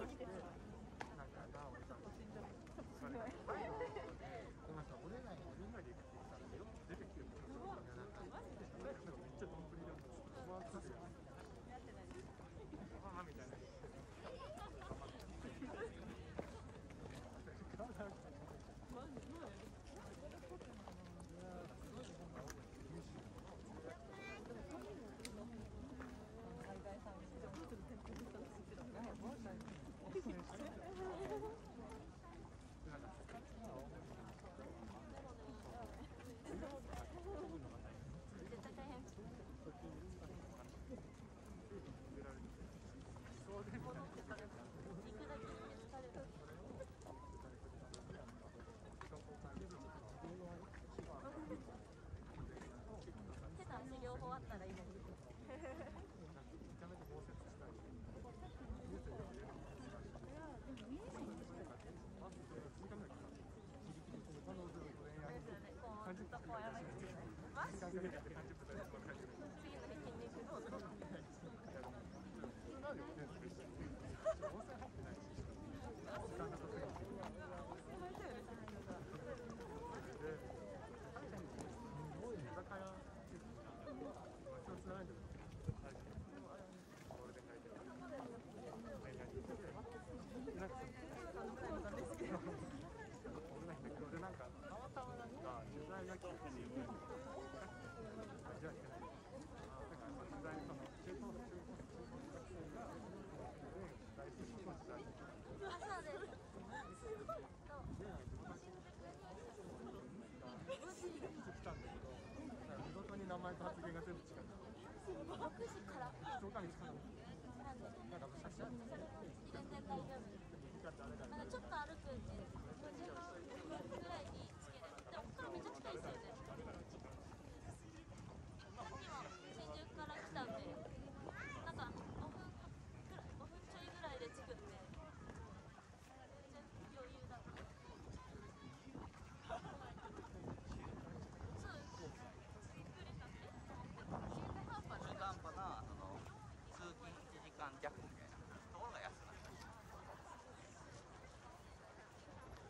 なんかな、俺さ、それが前ので、今さ、俺らにみんなで行くって言ったら、よく出てきてるから、なんか、めっちゃどんぶりでも、回ってるやん。ああ、みたいな。 絶対大変。肉だけ疲れる。手と足両方あったらいいのに。こうずっとこうやらなきゃいけない。次の日筋肉どうぞ。 俺なんかたまたまなんか取材が来てて、じゃあいけない。なんか取材その中高生が大事にしてたり。 あ、そうです。 来たんだけど、見事に名前と発言が全部違う。 6時から。 10日に来たの。なんか写真全然大丈夫。まだちょっと歩くんで、5時半ぐらいに着ける。でもここからめっちゃ近いですよね。さっきも新宿から来たんで、なんか5分ちょいぐらいで着くんで、全然余裕だった。そうです。びっくりした。中途半端なその通勤1時間弱みたいなところが安くなった。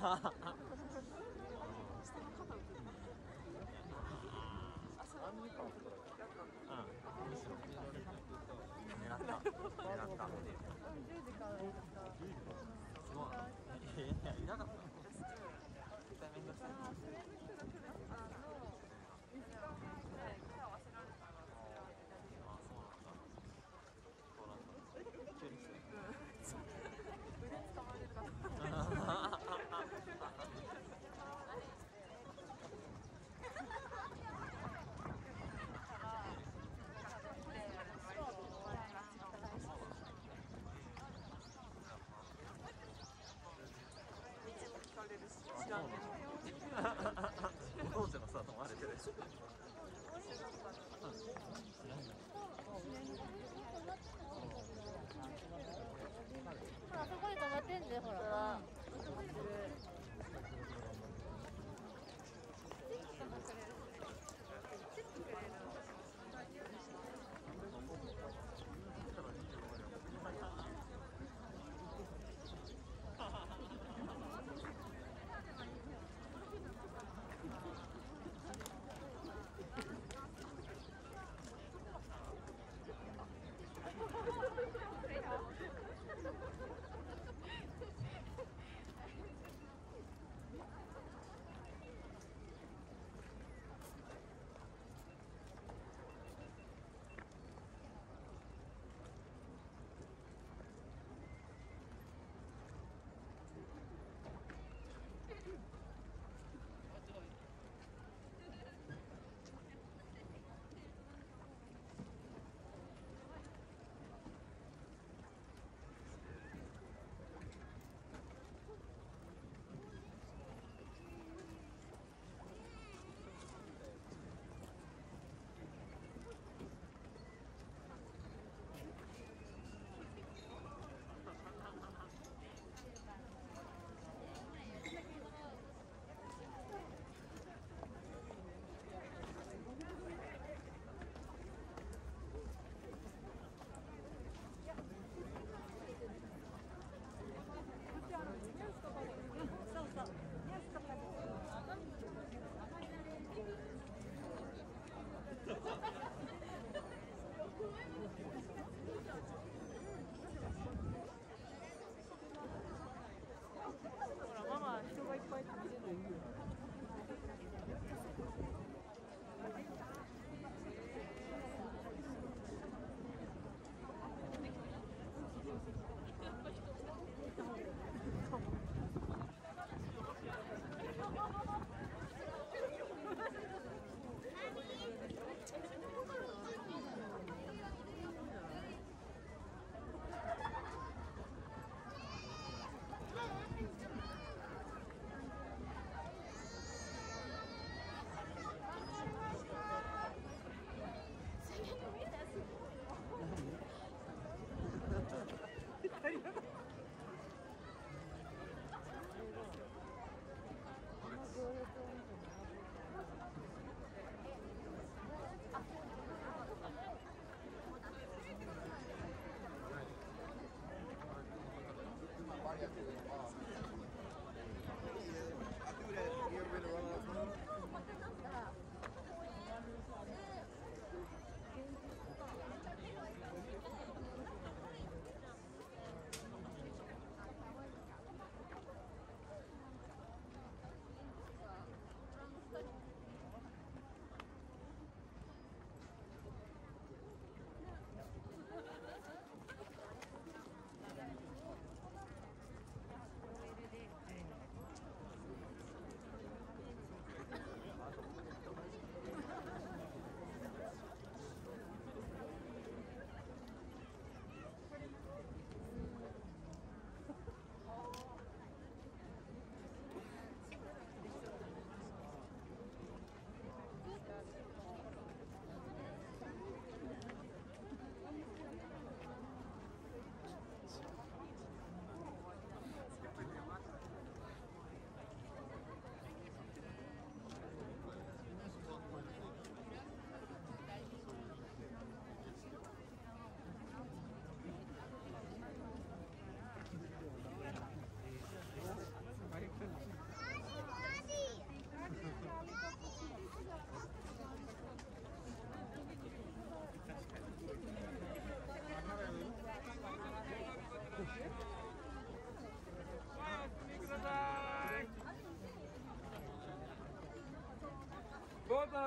むしろ狙った 10時からですか。 すごいいやいなかった絶対めんどくさいそれの人が来る時間の2時間前ぐらいから合わせられたらあ、そうなんだそうなんだ急に来て腕掴まれるかと思った知らんねご当地のさ、泊まれてるほら、そこに止まってんで、ほら。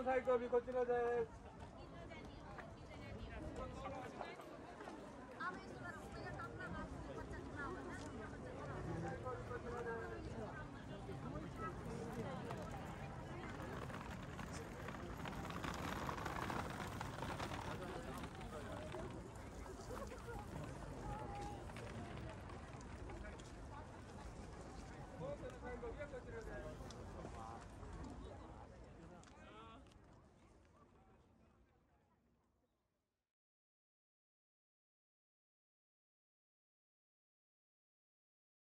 最後尾こちらです。